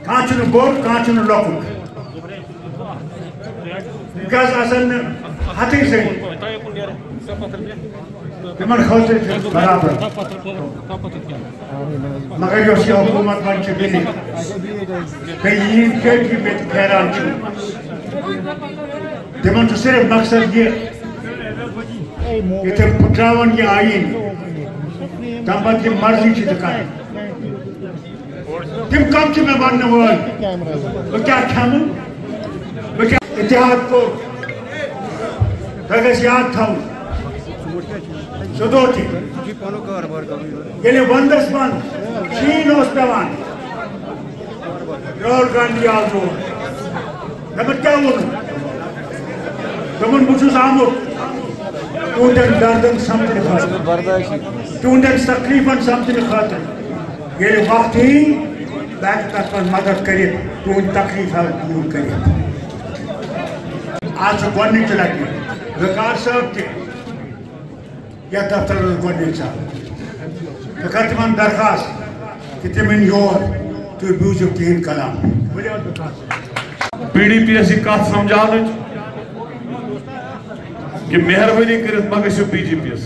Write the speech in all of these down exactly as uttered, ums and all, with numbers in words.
کانچن bore کانچن locket گز آسن ہتھی سے تمن خاطر برابر مگر یہ حکومت من بنی بیین کی پھیران تمن صرف مقصد یہ یہ پٹراون یہ آئین تم پتہ یہ مرضی کر تم کم میں ون وول بہ کیا کھم بہ کیا اتحاد کو تک یاد تھو سدوٹی یعنی وندس من شین اس پیوان راہل گاندھی آل دور دپن کیا ون دپن بہت آمت تہندین دردن سمجھنے خاطر تہندین تکلیفن سمجھنے خاطر یعنی وقت ہی بینک تک مدد کریں تہند تکلیف دور کریں آج گۄڈنِچ لٹہِ وقار صٲب تہِ یتھ دفتر گۄڈنِچ صاحب بہٕ کرٕ تِمن درخواست کہ تِم یِن یور تُہۍ بوٗزِو تِہنٛدۍ کلام پی ڈی پی یس یہ کت سمجھاونٕچ کہ مہربانی کرت ما گژھِو بی جے پی یس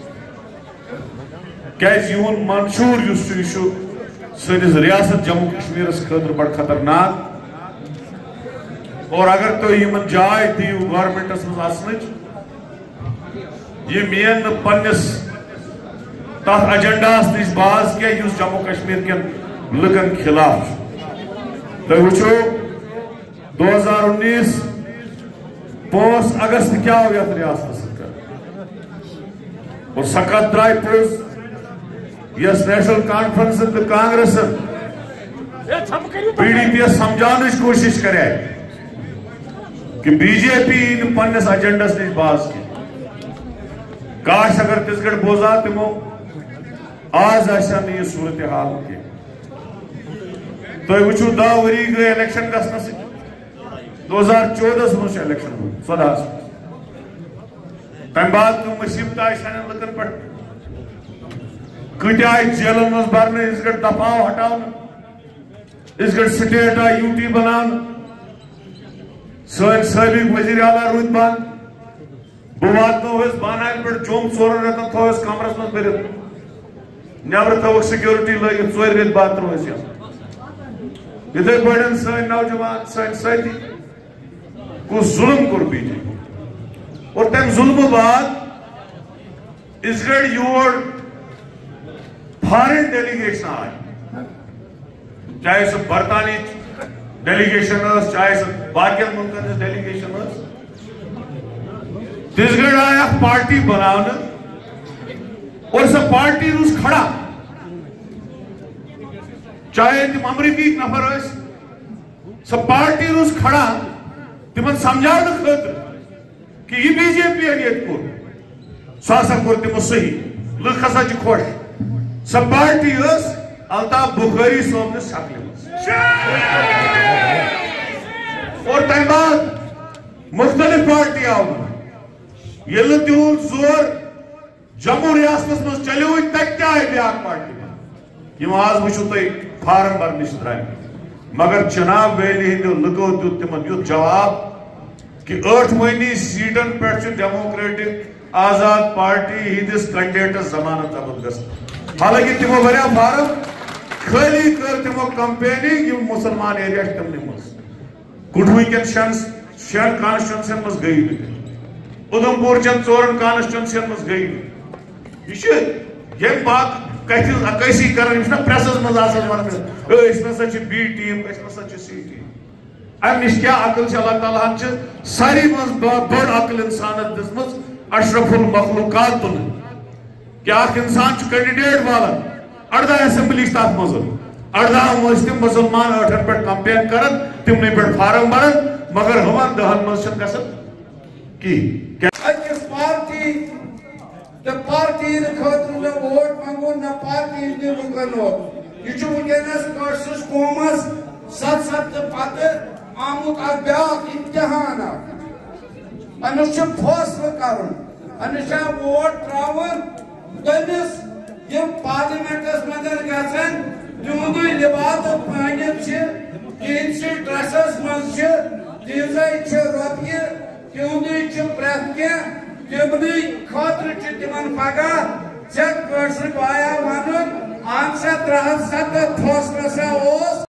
کیازِ یِہُنٛد منشور یُس چھُ یہِ چھُ سٲنِس ریاست جموں کشمیرس خٲطرٕ بڑٕ خطرناک اور اگر تو یمن جائے دیو گورنمنٹس مز آسنچ یہ مین پنس تر ایجنڈاس نش باز کیا یس جموں کشمیر کن لکن خلاف تو وچھو دو ہزار انیس پانچ اگست کیا ہو یت ریاست اور سکت درائے پوز یس نیشنل کانفرنس تو کانگریس پی ڈی پی سمجھانچ کوشش کرے کہ بی جے پی ان پنس ایجنڈس نش باز کی کاش اگر تس گڑ بوزا تمو آز آسان یہ صورتحال کی تو وچھو دہ وری گئے الیکشن گھنس دو ہزار چودہ من الیکشن سدا تمہ بعد کم مصیبت آئی سان لکن پہ کت آئی جیلن مز برنے اس گڑ دفاع ہٹاؤ اس گڑ سٹیٹ آئی یو ٹی بناؤ سن سابق وزیر اعلیٰ روت بان بہ واتنوس بانائن پہ جوم ژورن رتن تھوس کمرس من برت نبر تھوک سیکورٹی لگت ژور رت بعد تروس یتھے پٲٹھۍ سن نوجوان سن ساتھی کس ظلم کور بی جے پی اور تمہ ظلم بعد اس گڑ یور فارن ڈیلیگیشن آئی چاہے سہ برطانیہ ڈیلیگیشن چاہے سہ باقی ملکن ڈیلیگیشن تس گڑ آئی اخ پارٹی بنانا اور سہ پارٹی روز کھڑا چاہے تم امریکی نفر اس سہ پارٹی روز کھڑا تمن سمجھانا خاطر کہ یہ بی جے پی یت کور سہ ہسا کور تمو صحیح لکھ ہسا چھ خوش سہ پارٹی اس الطاف بخاری صاحب نے شکل اور تمہ بعد مختلف پارٹی آو یل تہد زور جموں ریاست مز چلو تک آئی بیا پارٹی یم آز وچھو تھی فارم برنش درائم مگر جناب ویلی ہند لکو دیت تمن یت جواب کہ ٲٹھ مہینی سیٹن پہ ڈیموکریٹک آزاد پارٹی ہندس کینڈیڈیٹس ضمانت ضبط گژھن حالانکہ تمو بھریا فارم خالی کر تمو کمپیننگ یم مسلمان ایریا تمنے مز کٹھوئی کن شن شن کانسٹیچوئنسین مز گئی ادھم پور چن ژورن کانسٹیچوئنسین مز گئی یہ یم بات کتھ عکاسی کران یہ پریسس مز آسان ونان اس نسا چھ بی ٹیم اس نسا چھ سی ٹیم ام نش کیا عقل چھ اللہ تعالیٰ ہن چھ ساری مز بڑ عقل انسانت دژمٕژ اشرف المخلوقات تن کیا اخ انسان چھ کینڈیڈیٹ والا اردہ اسمبلی تک مز اردہ تم مسلمان ٲٹھن پہ کمپین کران تمنے پہ فارم بران مگر ہمن دہن مز چھ گژھان کی اکس پارٹی تو پارٹی خاطر نہ ووٹ منگو نہ پارٹی دے لوکن ووٹ یہ چھ ونکس کٲشرس قومس ست ست پتہ آمت اکھ بیاکھ امتحان اکھ امس چھ فٲصلہٕ کرُن امس چھا ووٹ تراون تٔمِس یم پارلیمنٹس مندر گژھن تہنٛدُے لباس مٲنِتھ چھ तमसे रोपये तुंद प्रेत तमन खतर तिमन पगह ऐ बाया वन आम सा त्रे हथ सत्त फैसला सा